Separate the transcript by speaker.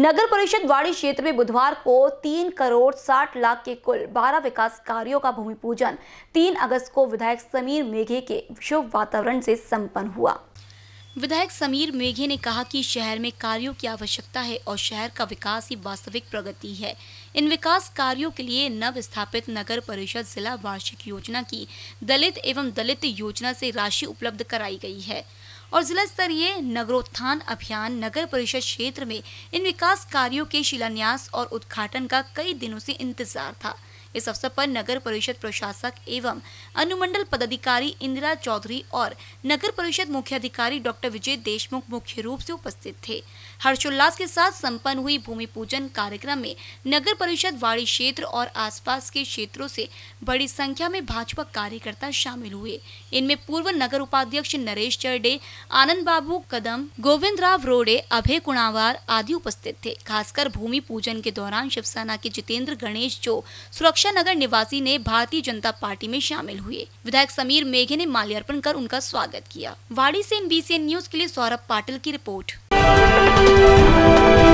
Speaker 1: नगर परिषद वाड़ी क्षेत्र में बुधवार को 3 करोड़ 60 लाख के कुल 12 विकास कार्यों का भूमि पूजन 3 अगस्त को विधायक समीर मेघे के शुभ वातावरण से संपन्न हुआ। विधायक समीर मेघे ने कहा कि शहर में कार्यों की आवश्यकता है और शहर का विकास ही वास्तविक प्रगति है। इन विकास कार्यों के लिए नव स्थापित नगर परिषद जिला वार्षिक योजना की दलित एवं दलित योजना से राशि उपलब्ध कराई गई है और जिला स्तरीय नगरोत्थान अभियान नगर परिषद क्षेत्र में इन विकास कार्यों के शिलान्यास और उद्घाटन का कई दिनों से इंतजार था। इस अवसर पर नगर परिषद प्रशासक एवं अनुमंडल पदाधिकारी इंदिरा चौधरी और नगर परिषद मुख्य अधिकारी डॉक्टर विजय देशमुख मुख्य रूप से उपस्थित थे। हर्षोल्लास के साथ संपन्न हुई भूमि पूजन कार्यक्रम में नगर परिषद वाड़ी क्षेत्र और आसपास के क्षेत्रों से बड़ी संख्या में भाजपा कार्यकर्ता शामिल हुए। इनमें पूर्व नगर उपाध्यक्ष नरेश चरडे, आनंद बाबू कदम, गोविंद राव रोडे, अभय कुणावार आदि उपस्थित थे। खासकर भूमि पूजन के दौरान शिवसेना के जितेंद्र गणेश जो सुरक्षा नगर निवासी ने भारतीय जनता पार्टी में शामिल हुए। विधायक समीर मेघे ने माल्यार्पण कर उनका स्वागत किया। वाड़ी से NBCN न्यूज के लिए सौरभ पाटिल की रिपोर्ट।